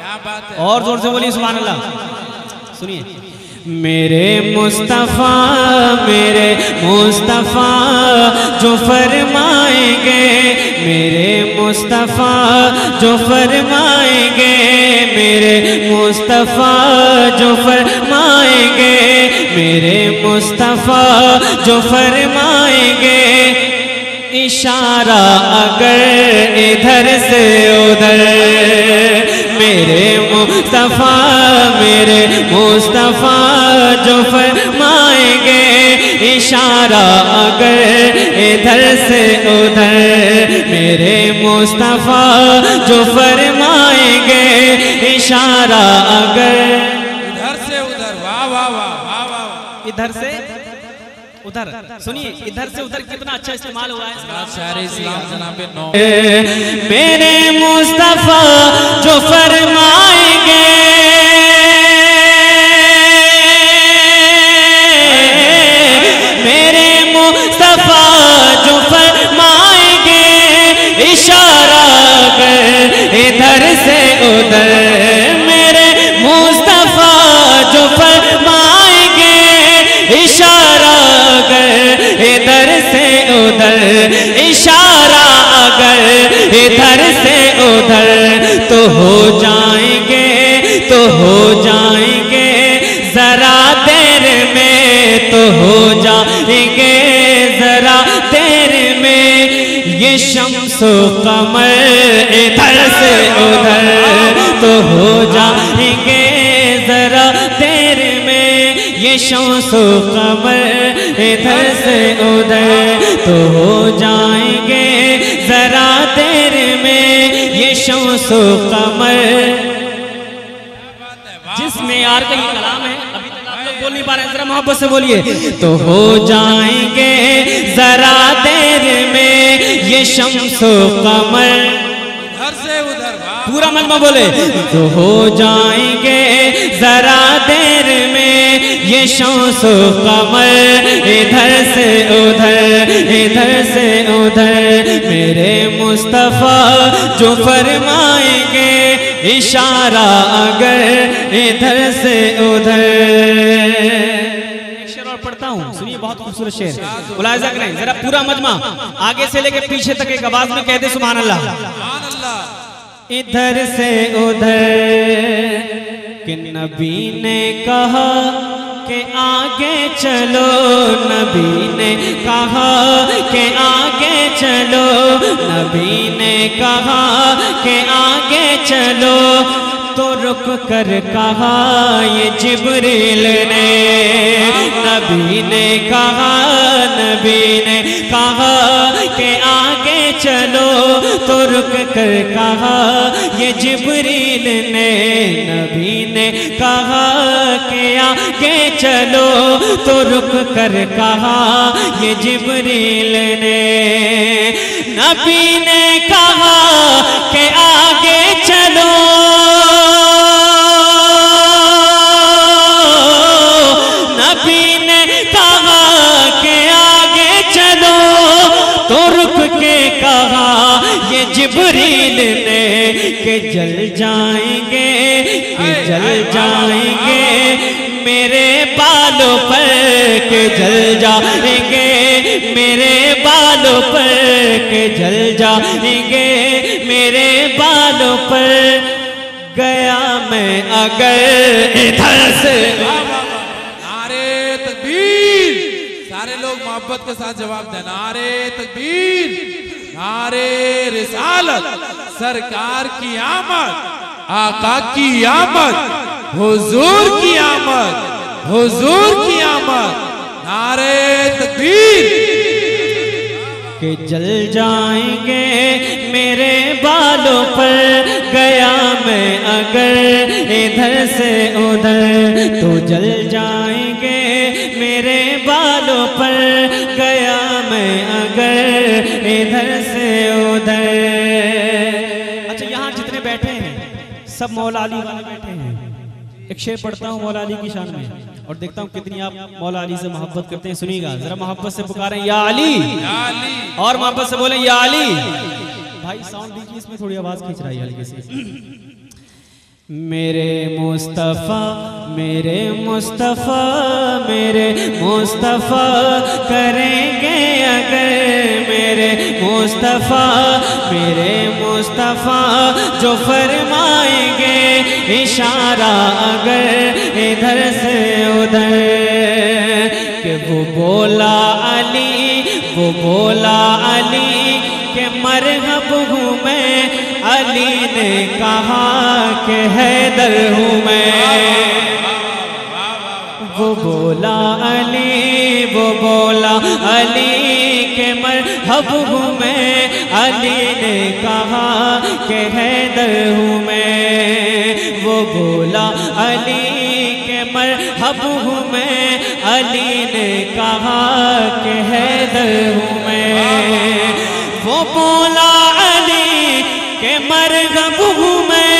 क्या बात है। और जोर से बोलिए सुभान अल्लाह। सुनिए, मेरे मुस्तफा जो फरमाएंगे, मेरे मुस्तफा जो फरमाएंगे, मेरे मुस्तफा जो फरमाएंगे, मेरे मुस्तफा जो फरमाएंगे, इशारा अगर इधर से उधर, मेरे मुस्तफा जो फरमाएंगे, इशारा अगर इधर से उधर, मेरे मुस्तफा जो फरमाएंगे, इशारा अगर इधर से उधर। वाह वाह वाह वाह वाह। इधर से उधर। सुनिए, इधर से उधर कितना अच्छा इस्तेमाल हुआ है इसका। शायर इस्लाम जनाब नौ। मेरे मुस्तफा जो फरमाएंगे, मेरे मुस्तफा जो फरमाएंगे, इशारा कर इधर से उधर, मेरे मुस्तफा जो फरमाएंगे, इशारा कर इधर से उधर, इशारा अगर इधर से उधर, तो हो जाएंगे जरा देर में, तो हो जाएंगे जरा देर में, ये शम्सो कमर इधर से उधर, तो हो जाएंगे जरा देर में, ये शम्सो कमर इधर से उधर, तो हो जाएंगे जरा देर में, ये शम्सो कमर। जिसमें यार का ये कलाम है, अभी तक आप लोग बोल नहीं पा रहे हैं, जरा मोहब्बत से बोलिए। तो हो जाएंगे जरा देर में, ये शम्सो कमर इधर से उधर। पूरा मजमा बोले। तो हो जाएंगे जरा देर में, ये शम्सो कमर इधर से उधर, मेरे मुस्तफा जो फरमाएंगे, इशारा अगर इधर से उधर। एक शेर और पढ़ता हूँ, सुनिए, बहुत खूबसूरत शेर, मुलाहिजा करें जरा पूरा मजमा आगे से लेकर पीछे तक एक आवाज में कहते सुभान अल्लाह। इधर से उधर कि नबी ने कहा कि आगे चलो, नबी ने कहा कि आगे चलो, नबी ने कहा कि आगे चलो, तो रुक कर कहा ये जिब्रील ने, नबी ने कहा कि आगे चलो, तो रुक कर कहा ये जिब्रील ने, नबी ने कहा कि आगे चलो, तो रुक कर कहा ये जिब्रील ने, नबी ने कहा कि आगे चलो, नबी ने कहा कि आगे चलो, तो रुक के कहा ये जिब्रील ने कि जल जाएंगे मेरे बालों पर, के जल जाएंगे मेरे बालों पर, के जल जाएंगे मेरे बालों पर, गया मैं अगर इधर से। नारे तकबीर। सारे लोग मोहब्बत के साथ जवाब दें। नारे तकबीर, नारे रिसालत, सरकार की आमद, आका की आमद, हुजूर की आमद, हुजूर की आमद। नारे तकबीर। कि जल जाएंगे मेरे बालों पर, गया मैं अगर इधर से उधर, तो जल जाएंगे मेरे बालों पर, गया मैं अगर इधर से उधर। अच्छा, यहाँ जितने बैठे हैं सब मौला अली वाले बैठे हैं। एक शेर पढ़ता हूँ मौला अली की शान में, और देखता हूँ कितनी आप मौला अली से मोहब्बत करते हैं। सुनिएगा जरा, मोहब्बत से पुकारें या अली, और मोहब्बत से बोलें या अली। भाई साउंड दीजिए, इसमें थोड़ी आवाज खींच रही है हल्की सी। मेरे मुस्तफ़ा मेरे मुस्तफ़ा मेरे मुस्तफ़ा करेंगे अगर मेरे मुस्तफ़ा जो फरमाएंगे इशारा अगर इधर से उधर कि वो बोला अली के मरहब हूँ मैं, अली ने कहा कि हैदर हूँ मैं। वो बोला अली के मरहब हूँ मैं, अली ने कहा कि हैदर हूँ मैं। वो बोला अली के मरहब हूँ मैं, अली ने कहा कि हैदर हूँ मैं। वो बोला अली के मरहब हूँ मैं,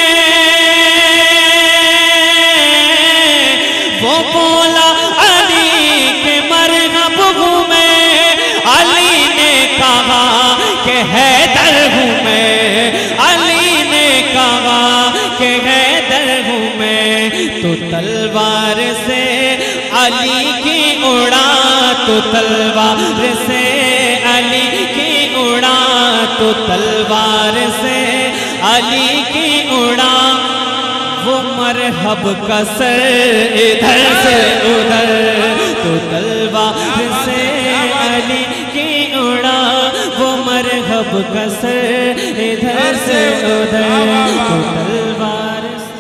वो बोला अली के मरहब हूँ मैं, अली ने कहा कि हैदर हूँ मैं, अली ने कहा कि हैदर हूँ मैं। तो तलवार से अली की उड़ा, तो तलवार से अली की उड़ा, तो तलवार से अली की उड़ा। वो मरहब का सर इधर से उधर, तो तलवार से अली की उड़ा। वो मरहब का सर इधर से उधर, तो तलवार से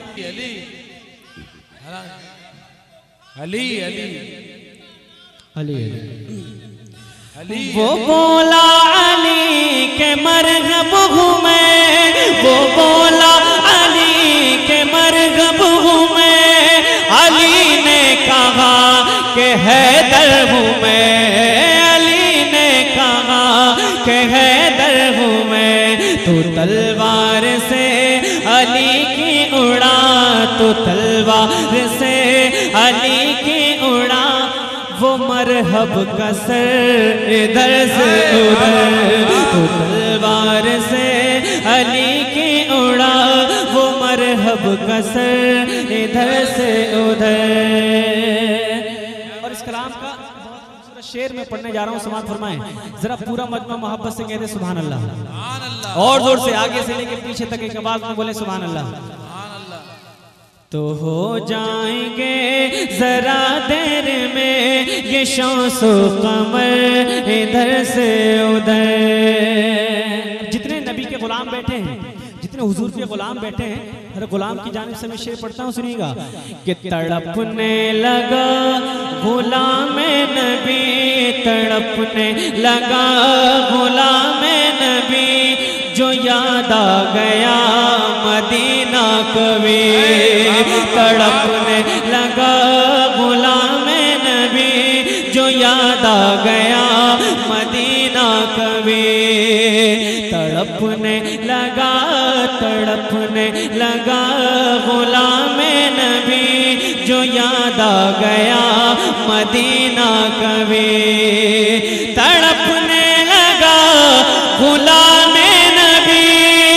अली वो बोला अली के मरहब हूँ मैं, वो बोला अली के मरहब हूँ मैं, अली ने कहा कि हैदर हूँ मैं, अली ने कहा कि हैदर हूँ मैं। तो तलवार से अली की उड़ा, तो तलवार से अली की उड़ा। वो मरहब का सर इधर से उधर, तो तलवार से अली की उड़ा। वो मरहब का सर इधर से उधर। और इस कलाम का बहुत खूबसूरत शेर में पढ़ने जा रहा हूँ, समाअत फरमाएं जरा। पूरा मजमा मोहब्बत से कहते सुभान अल्लाह, और जोर से आगे से लेके पीछे तक एक आवाज में बोले सुभान अल्लाह। तो हो जाएंगे जरा देर में ये शौसो कमर इधर से उधर। जितने नबी के गुलाम बैठे हैं, जितने हुजूर के गुलाम बैठे हैं, हर गुलाम की जानिब से मैं शेर पढ़ता हूँ, सुनिएगा। कि तड़पने लगा गुलाम नबी, तड़पने लगा गुलाम नबी, जो याद आ गया मदीना कभी। तड़पने लगा गुलाम नबी, जो याद आ गया मदीना कभी। तड़पने लगा गुलाम नबी, जो याद आ गया मदीना कभी। तड़पने लगा गुलाम नबी,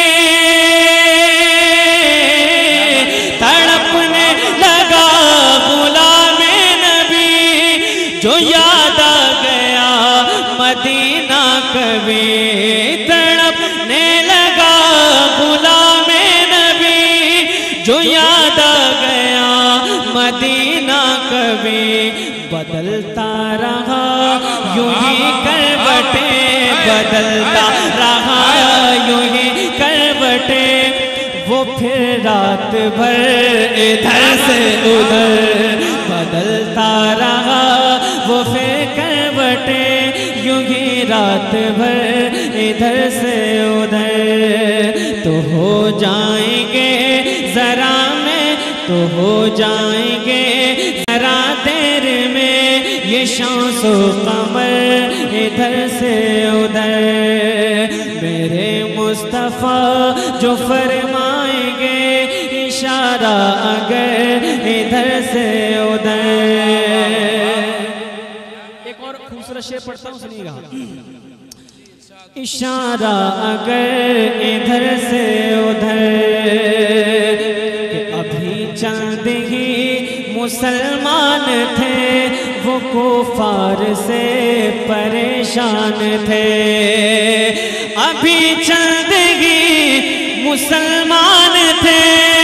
तड़पने लगा गुलाम नबी, जो याद आ गया मदीना कभी। तड़पने लगा गुलाम नबी, जो याद आ गया मदीना कभी। बदलता रहा यूं ही करवटे, बदलता रहा यूं ही करवटे। वो फिर रात भर इधर से उधर बदलता रहा, वो फिर करवटे यूं ही रात भर इधर से उधर। तो हो जाएंगे जरा में, तो हो जाएंगे जरा देर में ये शौसो कमर इधर से उधर। मेरे मुस्तफ़ा जो फरमाएंगे इशारा अगर इधर से उधर। एक और खूबसूरत शेर पढ़ता हूँ, सुनिएगा। इशारा अगर इधर से उधर, मुसलमान थे वो कुफार से परेशान थे। अभी चंदगी मुसलमान थे,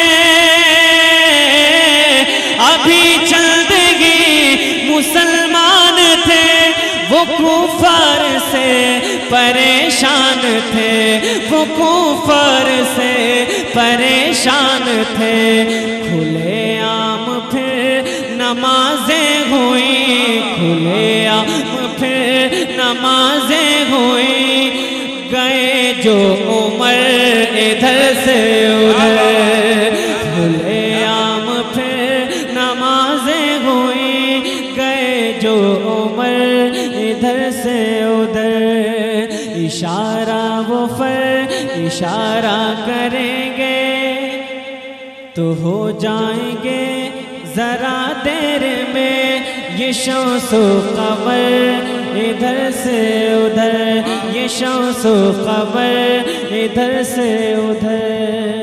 अभी चंदगी मुसलमान थे वो कुफार से परेशान थे, वो कुफार से परेशान थे। खुले आम फिर नमाजें हुई, खुले आम फिर नमाजें हुई, गए जो उमर इधर से उधर। खुले आम फिर नमाजें हुई, गए जो उमर इधर से उधर। इशारा वो फर इशारा करेंगे तो हो जाएंगे जरा देर में ये शम्सो कमर इधर से उधर, ये शम्सो कमर इधर से उधर।